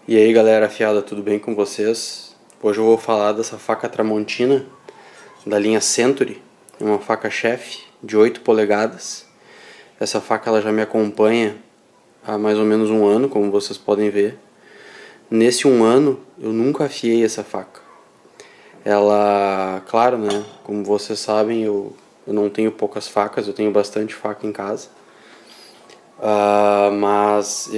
E aí galera afiada, tudo bem com vocês? Hoje eu vou falar dessa faca Tramontina da linha Century, é uma faca chefe de 8 polegadas. Essa faca ela já me acompanha há mais ou menos um ano, como vocês podem ver. Nesse um ano eu nunca afiei essa faca. Ela, claro, né, como vocês sabem, eu não tenho poucas facas, eu tenho bastante faca em casa. Mas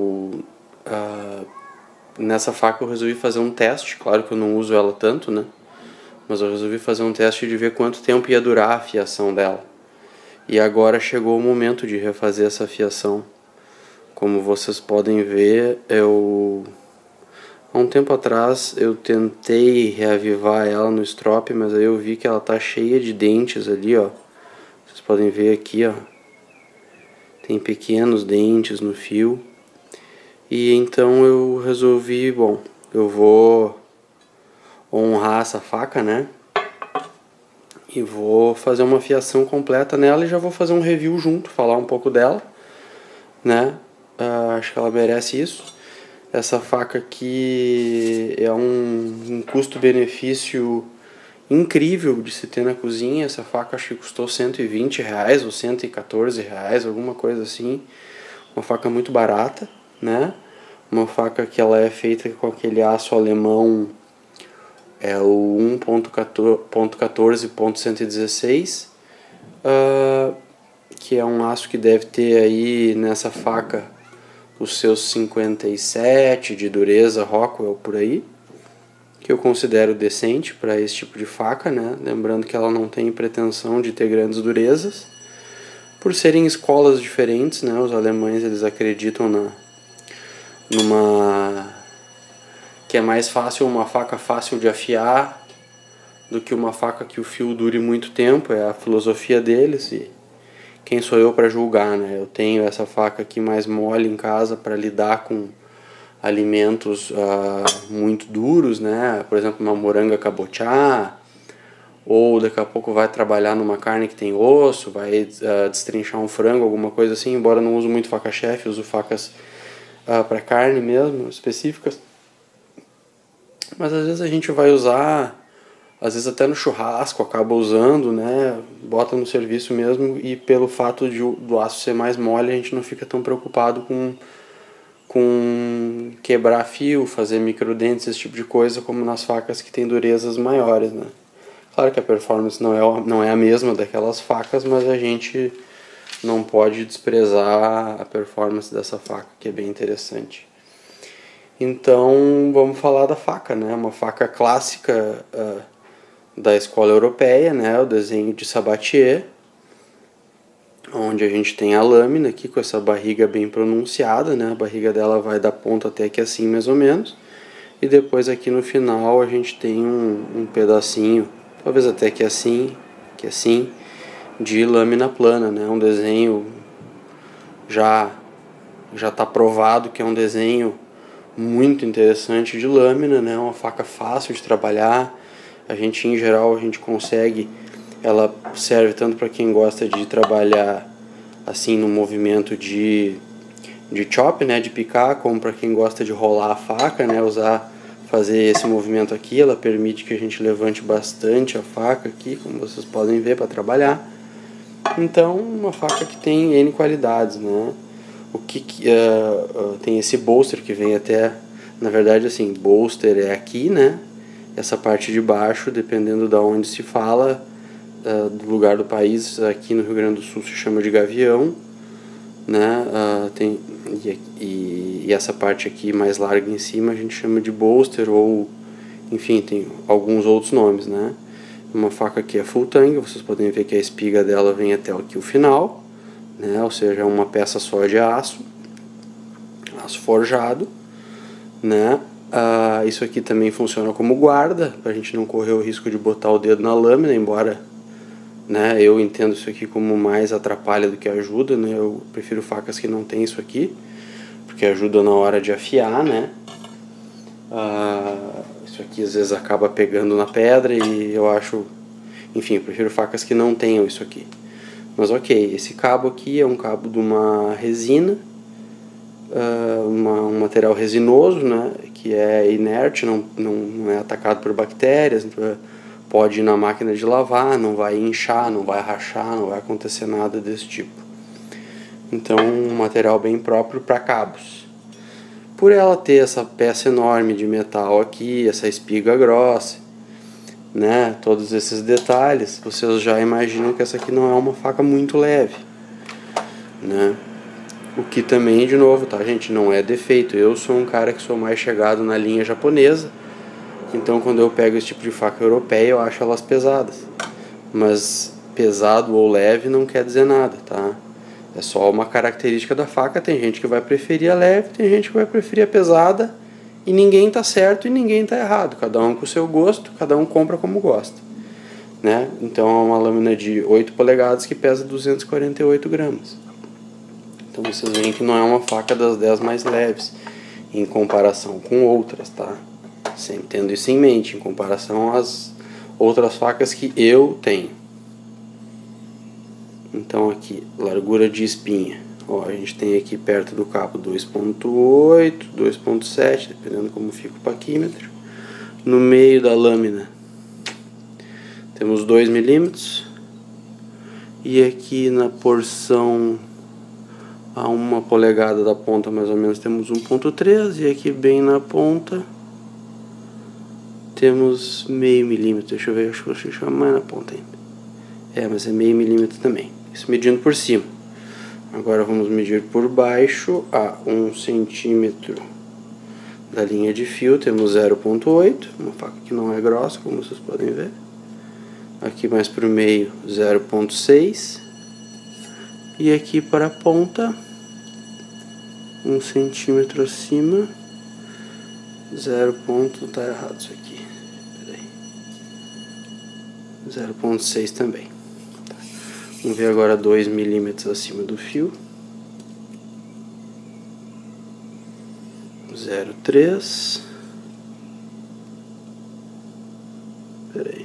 nessa faca eu resolvi fazer um teste, claro que eu não uso ela tanto, né? Mas eu resolvi fazer um teste de ver quanto tempo ia durar a afiação dela. E agora chegou o momento de refazer essa afiação. Como vocês podem ver, há um tempo atrás eu tentei reavivar ela no strop, mas aí eu vi que ela tá cheia de dentes ali, ó. Vocês podem ver aqui, ó. Tem pequenos dentes no fio. E então eu resolvi, bom, eu vou honrar essa faca, né? E vou fazer uma afiação completa nela e já vou fazer um review junto, falar um pouco dela, né? Acho que ela merece isso. Essa faca aqui é um custo-benefício incrível de se ter na cozinha. Essa faca acho que custou R$120 ou R$114, alguma coisa assim. Uma faca muito barata, né? Uma faca que ela é feita com aquele aço alemão, é o 1.14.116, que é um aço que deve ter aí nessa faca os seus 57 de dureza Rockwell por aí, que eu considero decente para esse tipo de faca, né? Lembrando que ela não tem pretensão de ter grandes durezas, por serem escolas diferentes, né? Os alemães eles acreditam que é mais fácil uma faca fácil de afiar do que uma faca que o fio dure muito tempo. É a filosofia deles e quem sou eu para julgar, né? Eu tenho essa faca aqui mais mole em casa para lidar com alimentos muito duros, né? Por exemplo, uma moranga cabotiá, ou daqui a pouco vai trabalhar numa carne que tem osso, vai destrinchar um frango, alguma coisa assim. Embora eu não uso muito faca chefe, uso facas para carne mesmo, específicas. Mas às vezes a gente vai usar, às vezes até no churrasco acaba usando, né? Bota no serviço mesmo, e pelo fato do aço ser mais mole, a gente não fica tão preocupado com quebrar fio, fazer microdentes, esse tipo de coisa, como nas facas que tem durezas maiores, né? Claro que a performance não é a mesma daquelas facas, mas a gente não pode desprezar a performance dessa faca, que é bem interessante. Então vamos falar da faca, né? Uma faca clássica da escola europeia, né? O desenho de Sabatier, onde a gente tem a lâmina aqui com essa barriga bem pronunciada, né? A barriga dela vai da ponta até aqui assim mais ou menos, e depois aqui no final a gente tem um pedacinho, talvez até que assim, de lâmina plana, né? Um desenho já está provado que é um desenho muito interessante de lâmina, né? Uma faca fácil de trabalhar. Em geral, a gente consegue. Ela serve tanto para quem gosta de trabalhar assim no movimento de chop, né? De picar, como para quem gosta de rolar a faca, né? Fazer esse movimento aqui. Ela permite que a gente levante bastante a faca aqui, como vocês podem ver, para trabalhar. Então, uma faca que tem N qualidades, né? Tem esse bolster que vem até, na verdade, assim, bolster é aqui, né? Essa parte de baixo, dependendo de onde se fala, do lugar do país, aqui no Rio Grande do Sul se chama de gavião, né? E essa parte aqui mais larga em cima a gente chama de bolster, ou enfim, tem alguns outros nomes, né? Uma faca aqui é full tang, vocês podem ver que a espiga dela vem até aqui o final, né? Ou seja, é uma peça só de aço forjado, né? Isso aqui também funciona como guarda, para a gente não correr o risco de botar o dedo na lâmina, embora, né, eu entendo isso aqui como mais atrapalha do que ajuda, né? Eu prefiro facas que não tem isso aqui, porque ajuda na hora de afiar, né? Isso aqui às vezes acaba pegando na pedra e eu acho, enfim, eu prefiro facas que não tenham isso aqui. Mas ok, esse cabo aqui é um cabo de uma resina, um material resinoso, né, que é inerte, não é atacado por bactérias, então pode ir na máquina de lavar, não vai inchar, não vai rachar, não vai acontecer nada desse tipo. Então, um material bem próprio para cabos. Por ela ter essa peça enorme de metal aqui, essa espiga grossa, né, todos esses detalhes, vocês já imaginam que essa aqui não é uma faca muito leve, né? O que também, de novo, tá, gente, não é defeito. Eu sou um cara que sou mais chegado na linha japonesa, então quando eu pego esse tipo de faca europeia, eu acho elas pesadas. Mas pesado ou leve não quer dizer nada, tá? É só uma característica da faca. Tem gente que vai preferir a leve, tem gente que vai preferir a pesada, e ninguém tá certo e ninguém tá errado. Cada um com o seu gosto, cada um compra como gosta, né? Então é uma lâmina de 8 polegadas que pesa 248 gramas. Então vocês veem que não é uma faca das 10 mais leves em comparação com outras, tá? Sempre tendo isso em mente, em comparação às outras facas que eu tenho. Então aqui, largura de espinha. Ó, a gente tem aqui perto do cabo 2.8, 2.7, dependendo como fica o paquímetro. No meio da lâmina temos 2 milímetros. E aqui na porção a 1 polegada da ponta mais ou menos temos 1.3, e aqui bem na ponta temos meio milímetro. Deixa eu ver, acho que eu vou chamar mais na ponta ainda. Mas é meio milímetro também. Isso medindo por cima. Agora vamos medir por baixo a 1 centímetro da linha de fio. Temos 0.8, uma faca que não é grossa, como vocês podem ver. Aqui mais para o meio 0.6. E aqui para a ponta 1 centímetro acima 0. Tá errado isso aqui. Peraí. 0.6 também. Tá. Vamos ver agora 2 milímetros acima do fio. 0.3. Peraí.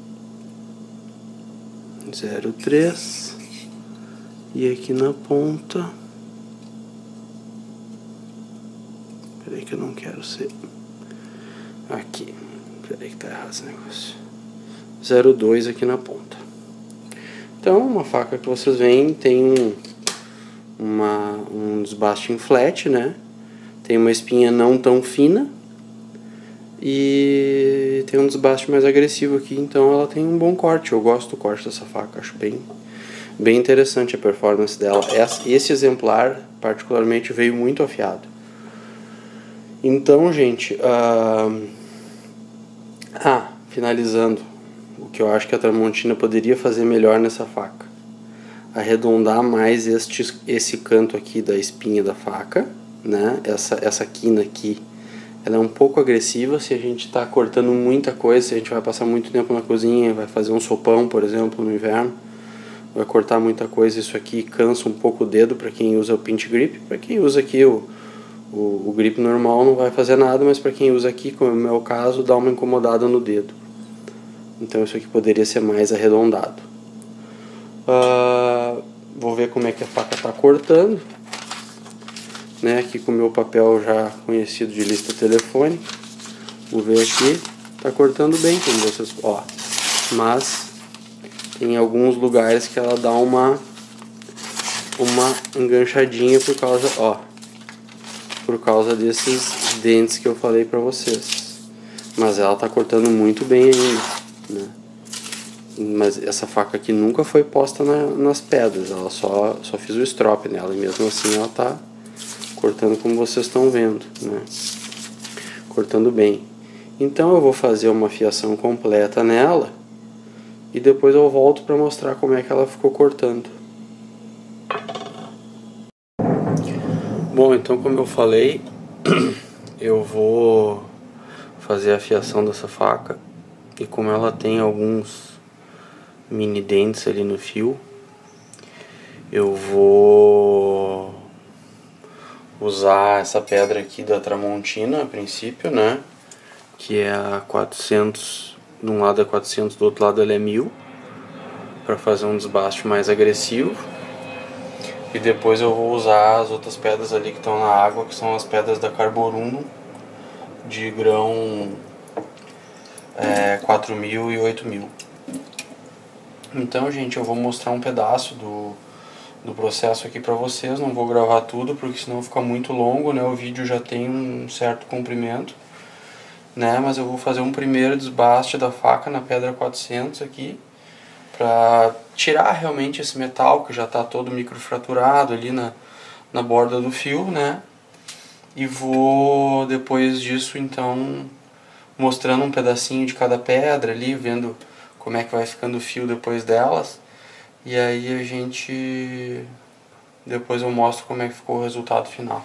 0.3. E aqui na ponta, peraí que eu não quero ser aqui, peraí que tá errado esse negócio, 0.2 aqui na ponta. Então uma faca que vocês veem tem um desbaste em flat, né? Tem uma espinha não tão fina e tem um desbaste mais agressivo aqui, então ela tem um bom corte. Eu gosto do corte dessa faca, acho bem interessante a performance dela. Esse exemplar particularmente veio muito afiado. Então, gente, finalizando, o que eu acho que a Tramontina poderia fazer melhor nessa faca: arredondar mais esse canto aqui da espinha da faca, né? Essa quina aqui, ela é um pouco agressiva. Se a gente está cortando muita coisa, se a gente vai passar muito tempo na cozinha, vai fazer um sopão, por exemplo, no inverno, vai cortar muita coisa, isso aqui cansa um pouco o dedo para quem usa o pinch grip. Para quem usa aqui o grip normal não vai fazer nada, mas para quem usa aqui, como é o meu caso, dá uma incomodada no dedo. Então isso aqui poderia ser mais arredondado. Vou ver como é que a faca está cortando, né? Aqui com o meu papel já conhecido de lista telefônica. Vou ver aqui, está cortando bem, como vocês, ó, mas tem alguns lugares que ela dá uma enganchadinha por causa desses dentes que eu falei pra vocês. Mas ela tá cortando muito bem ainda, né? Mas essa faca aqui nunca foi posta nas pedras, ela só fiz o strop nela, e mesmo assim ela tá cortando como vocês estão vendo, né? Cortando bem. Então eu vou fazer uma fiação completa nela e depois eu volto para mostrar como é que ela ficou cortando. Bom, então como eu falei, eu vou fazer a fiação dessa faca, e como ela tem alguns mini dentes ali no fio, eu vou usar essa pedra aqui da Tramontina a princípio, né? Que é a 400, de um lado é 400, do outro lado ela é 1000, para fazer um desbaste mais agressivo. E depois eu vou usar as outras pedras ali que estão na água, que são as pedras da Carborundum, de grão 4.000 e 8.000. Então, gente, eu vou mostrar um pedaço do processo aqui pra vocês. Não vou gravar tudo, porque senão fica muito longo, né? O vídeo já tem um certo comprimento, né? Mas eu vou fazer um primeiro desbaste da faca na pedra 400 aqui, pra tirar realmente esse metal que já tá todo microfraturado ali na borda do fio, né? E vou, depois disso, então, mostrando um pedacinho de cada pedra ali, vendo como é que vai ficando o fio depois delas. E aí a gente... depois eu mostro como é que ficou o resultado final.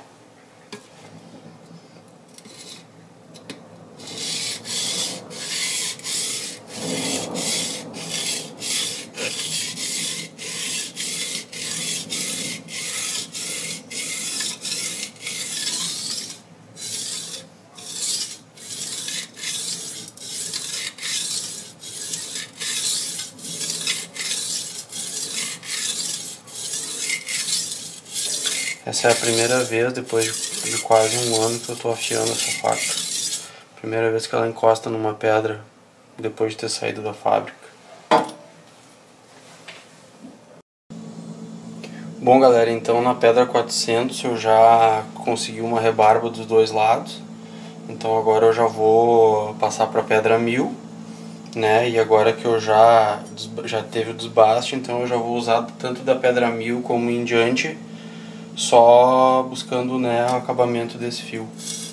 Essa é a primeira vez, depois de quase um ano, que eu estou afiando essa faca. Primeira vez que ela encosta numa pedra, depois de ter saído da fábrica. Bom, galera, então na pedra 400 eu já consegui uma rebarba dos dois lados. Então agora eu já vou passar para a pedra 1000, né? E agora que eu já teve o desbaste, então eu já vou usar tanto da pedra 1000 como em diante, só buscando, né, o acabamento desse fio.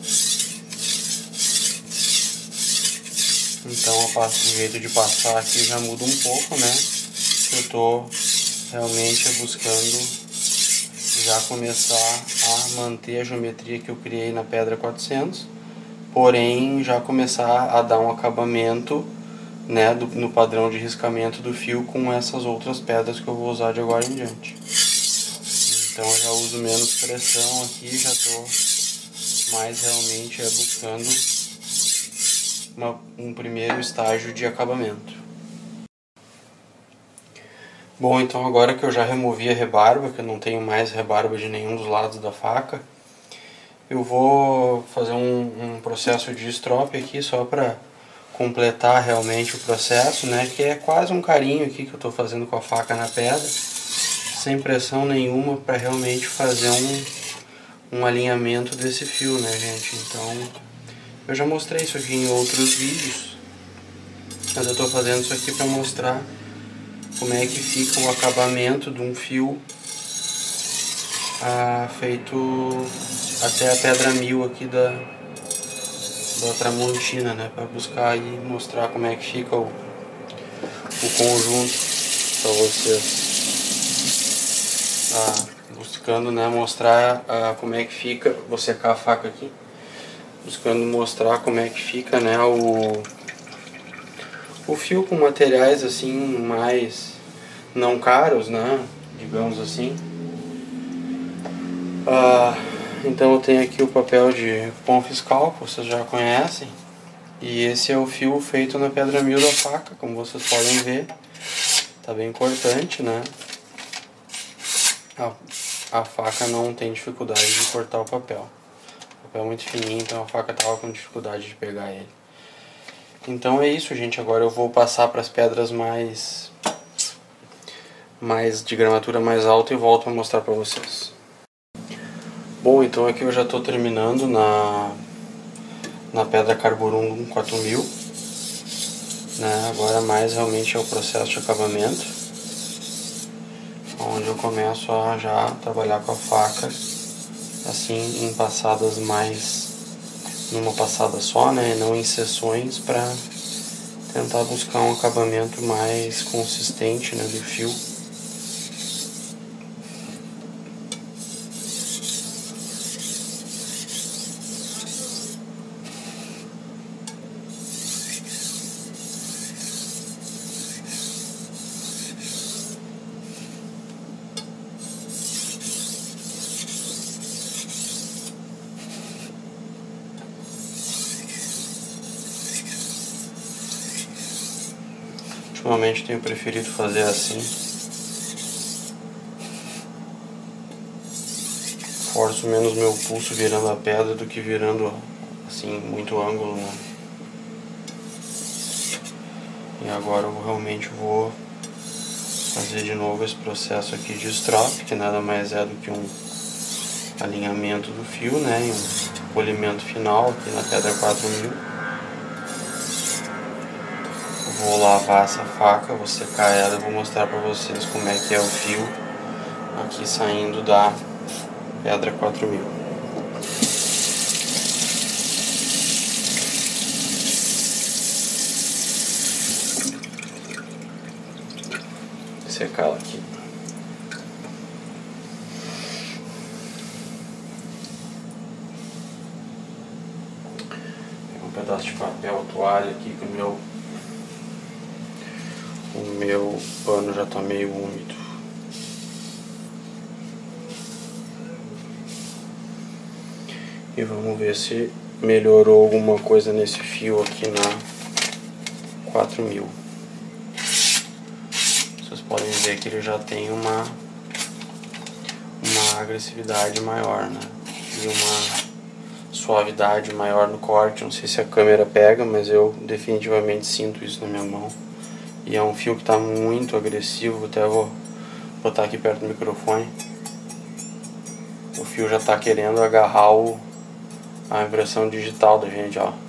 Então o jeito de passar aqui já muda um pouco, né? Eu tô realmente buscando já começar a manter a geometria que eu criei na pedra 400, porém já começar a dar um acabamento, né, no padrão de riscamento do fio com essas outras pedras que eu vou usar de agora em diante. Então eu já uso menos pressão aqui, já estou mais realmente buscando um primeiro estágio de acabamento. Bom, então agora que eu já removi a rebarba, que eu não tenho mais rebarba de nenhum dos lados da faca, eu vou fazer um processo de estrope aqui só para completar realmente o processo, né, que é quase um carinho aqui que eu estou fazendo com a faca na pedra, sem pressão nenhuma, para realmente fazer um alinhamento desse fio, né, gente. Então eu já mostrei isso aqui em outros vídeos, mas eu estou fazendo isso aqui para mostrar como é que fica o acabamento de um fio feito até a pedra 1000 aqui da Tramontina, né, para buscar e mostrar como é que fica o conjunto para vocês. Buscando, né, mostrar como é que fica. Vou secar a faca aqui, buscando mostrar como é que fica, né, o fio com materiais assim mais não caros, né, digamos assim. Então eu tenho aqui o papel de cupom fiscal, que vocês já conhecem, e esse é o fio feito na pedra 1000 da faca, como vocês podem ver, tá bem cortante, né. A faca não tem dificuldade de cortar o papel. O papel é muito fininho, então a faca estava com dificuldade de pegar ele. Então é isso, gente. Agora eu vou passar para as pedras mais de gramatura mais alta e volto a mostrar para vocês. Bom, então aqui eu já estou terminando na pedra Carborundum 4000, né? Agora mais realmente é o processo de acabamento, onde eu começo a já trabalhar com a faca assim em passadas mais numa passada só, né, não em seções, para tentar buscar um acabamento mais consistente, né, do fio. Ultimamente tenho preferido fazer assim. forço menos meu pulso virando a pedra do que virando assim muito ângulo, né? E agora eu realmente vou fazer de novo esse processo aqui de strop, que nada mais é do que um alinhamento do fio, né? E um polimento final aqui na pedra 4000. Vou lavar essa faca, vou secar ela e vou mostrar para vocês como é que é o fio aqui saindo da pedra 4000. Vou secar ela aqui. Tem um pedaço de papel toalha aqui que o meu pano já está meio úmido. E vamos ver se melhorou alguma coisa nesse fio aqui na 4000. Vocês podem ver que ele já tem uma agressividade maior, né? E uma suavidade maior no corte. Não sei se a câmera pega, mas eu definitivamente sinto isso na minha mão. E é um fio que está muito agressivo, até vou botar aqui perto do microfone. O fio já está querendo agarrar a impressão digital da gente, ó.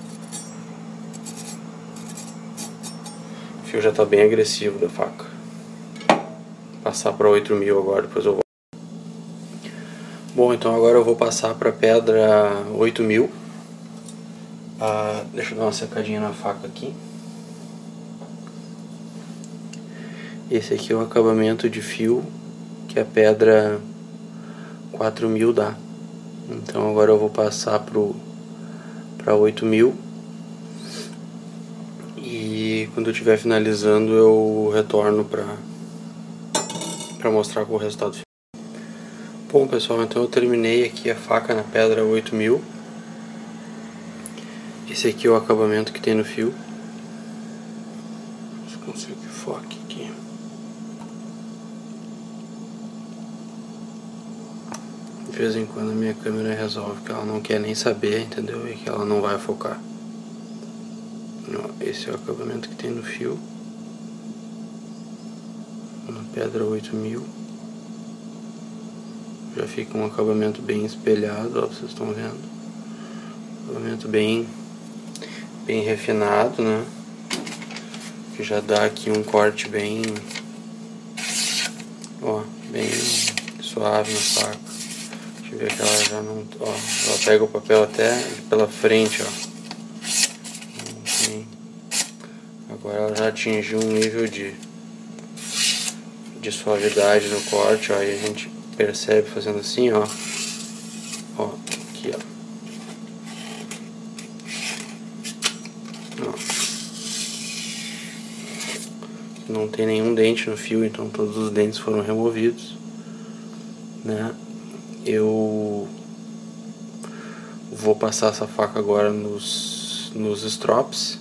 O fio já está bem agressivo da faca. Vou passar para 8000 agora, depois eu vou. Bom, então agora eu vou passar para a pedra 8000. Deixa eu dar uma secadinha na faca aqui. Esse aqui é o acabamento de fio que a pedra 4000 dá. Então agora eu vou passar para 8000. E quando eu estiver finalizando eu retorno para mostrar com o resultado final. Bom pessoal, então eu terminei aqui a faca na pedra 8000. Esse aqui é o acabamento que tem no fio. Se consigo que foque aqui. De vez em quando a minha câmera resolve que ela não quer nem saber, entendeu? E que ela não vai focar. Esse é o acabamento que tem no fio. Na pedra 8000. Já fica um acabamento bem espelhado, ó, vocês estão vendo. Acabamento bem refinado, né? Que já dá aqui um corte bem, ó, bem suave na faca. Deixa eu ver que ela já não, ó, ela pega o papel até pela frente, ó. Agora ela já atingiu um nível de suavidade no corte, ó, e a gente percebe fazendo assim, ó. Ó, aqui, ó. Não tem nenhum dente no fio, então todos os dentes foram removidos, né? Eu vou passar essa faca agora nos strops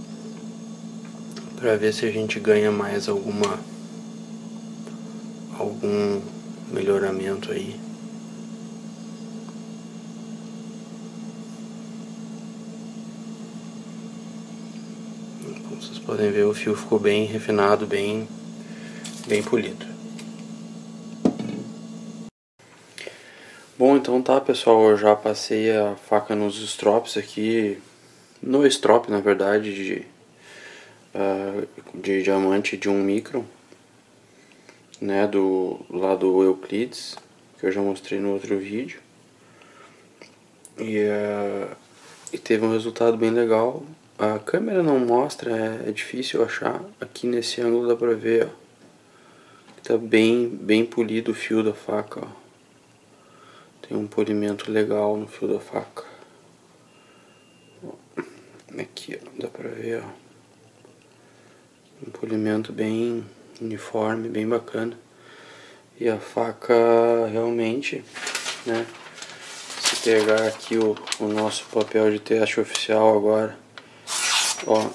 para ver se a gente ganha mais algum melhoramento aí. Como vocês podem ver, o fio ficou bem refinado, bem polido. Bom, então tá pessoal, eu já passei a faca nos strops aqui, no strop na verdade de diamante de 1 micron, né, lá do Euclides, que eu já mostrei no outro vídeo, e teve um resultado bem legal. A câmera não mostra, é difícil achar. Aqui nesse ângulo dá pra ver, ó, tá bem polido o fio da faca, ó. Tem um polimento legal no fio da faca. Aqui, ó, dá pra ver, ó. Um polimento bem uniforme, bem bacana. E a faca realmente, né? Se pegar aqui o nosso papel de teste oficial agora, ó,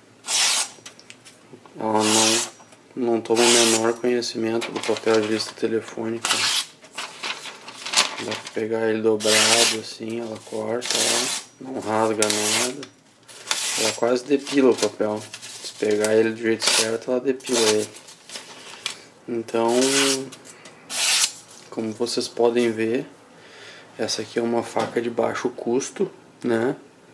ela não toma o menor conhecimento do papel de lista telefônica. Dá pra pegar ele dobrado assim, ela corta, ó, não rasga nada. Ela quase depila o papel. Se pegar ele do jeito certo, ela depila ele. Então, como vocês podem ver, essa aqui é uma faca de baixo custo, né?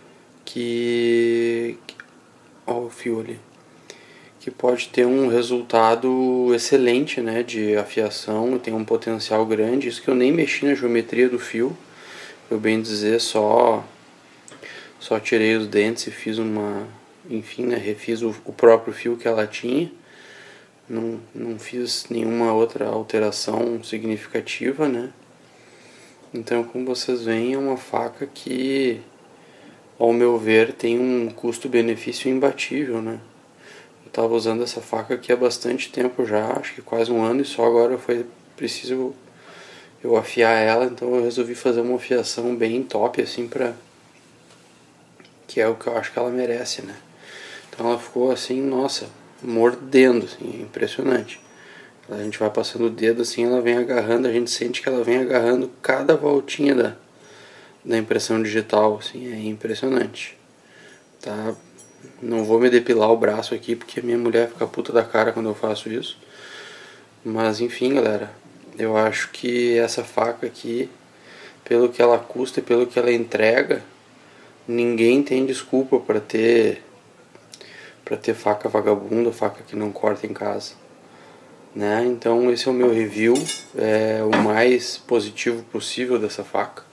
Ó o fio ali. Que pode ter um resultado excelente, né, de afiação, tem um potencial grande. Isso que eu nem mexi na geometria do fio, eu bem dizer, só tirei os dentes e fiz enfim, né, refiz o próprio fio que ela tinha. Não fiz nenhuma outra alteração significativa, né? Então, como vocês veem, é uma faca que, ao meu ver, tem um custo-benefício imbatível, né? Eu estava usando essa faca aqui há bastante tempo já, acho que quase um ano, e só agora foi preciso eu afiar ela, então eu resolvi fazer uma afiação bem top, assim, que é o que eu acho que ela merece, né? Então ela ficou assim, nossa, mordendo, assim, impressionante. A gente vai passando o dedo assim, ela vem agarrando, a gente sente que ela vem agarrando cada voltinha da impressão digital, assim, é impressionante. Tá? Não vou me depilar o braço aqui porque a minha mulher fica puta da cara quando eu faço isso. Mas enfim, galera, eu acho que essa faca aqui, pelo que ela custa e pelo que ela entrega, ninguém tem desculpa para ter faca vagabunda, faca que não corta em casa, né? Então esse é o meu review, é o mais positivo possível dessa faca.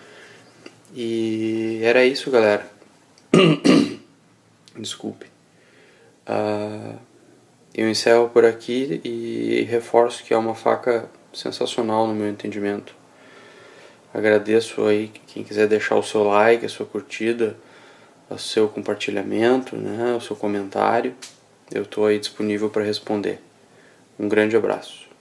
E era isso, galera. Desculpe. Eu encerro por aqui e reforço que é uma faca sensacional no meu entendimento. Agradeço aí quem quiser deixar o seu like, a sua curtida, o seu compartilhamento, né, o seu comentário. Eu estou aí disponível para responder. Um grande abraço.